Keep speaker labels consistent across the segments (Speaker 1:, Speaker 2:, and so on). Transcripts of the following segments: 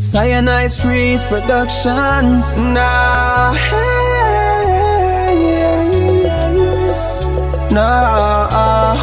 Speaker 1: Cyanide Freeze production. Nah, nah.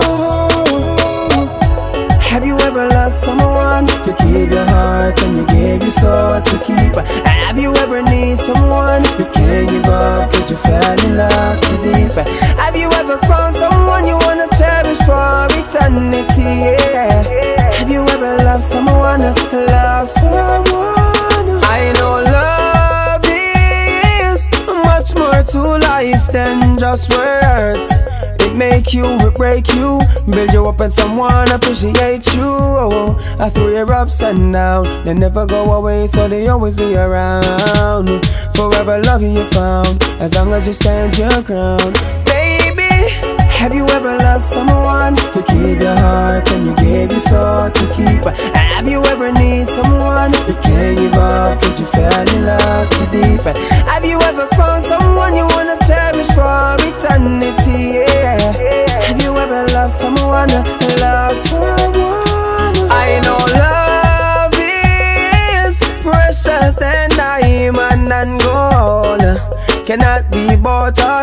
Speaker 1: Have you ever loved someone? You gave your heart and you gave your soul to keep. Have you ever need someone? You can't give up cause you fell in love too deep. Have you ever found someone you wanna cherish for eternity? Yeah. Have you ever loved someone? Love someone? I know love is much more to life than just words. It make you, it break you, build you up and someone appreciate you. I throw your ups and down, they never go away, so they always be around. Forever love you found, as long as you stand your ground. Baby, have you ever loved someone? You gave your heart and you gave your soul to keep. Have you ever need someone? You can't give up cause you fell in love too deep. Have you ever found someone you wanna cherish for eternity? Yeah. Have you ever loved someone? Love someone? I know love is precious than diamond and gold, cannot be bought or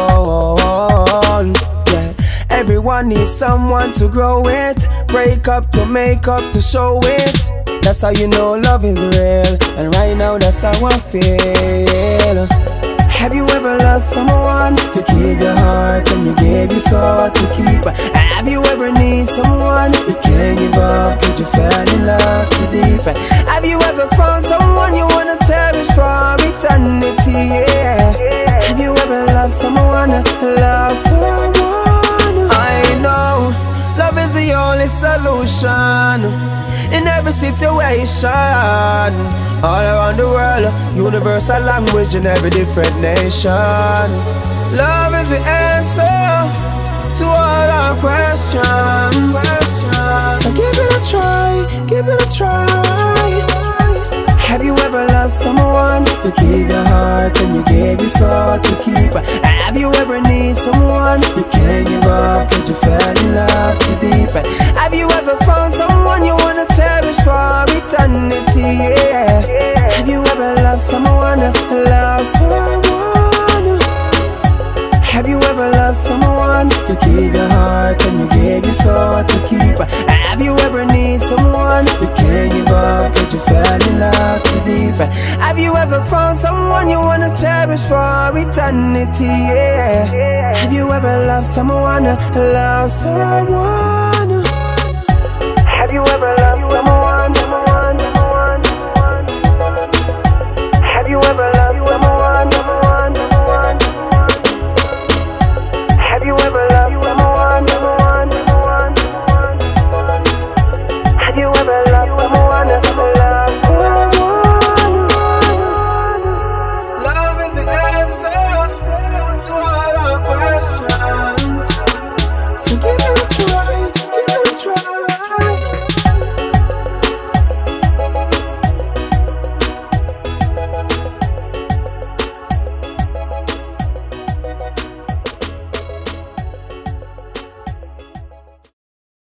Speaker 1: sold. Yeah. Everyone needs someone to grow it, break up to make up to show it. That's how you know love is real, and right now that's how I feel. Have you ever loved someone? You gave your heart and you gave your soul to keep. Have you ever need someone? You can't give up cause you fell in love too deep. Have you ever found someone you wanna cherish for eternity? Yeah. Have you ever loved someone? Love someone? I know love is the only solution in every situation, all around the world, universal language in every different nation. Love is the answer to all our questions. So give it a try, give it a try. Have you ever loved someone? You gave your heart and you gave your soul to keep. Have you ever need someone? You can't give up cause you fell in love too deep. Have you ever found someone you wanna cherish for eternity? Yeah. Have you ever loved someone? Love someone? Have you ever loved someone? You gave your heart and you gave your soul to keep. Have you ever need someone? You can't give up cause you fell in love too deep. Have you ever found someone you wanna cherish for eternity? Yeah. Have you ever loved someone? Love someone? Have you ever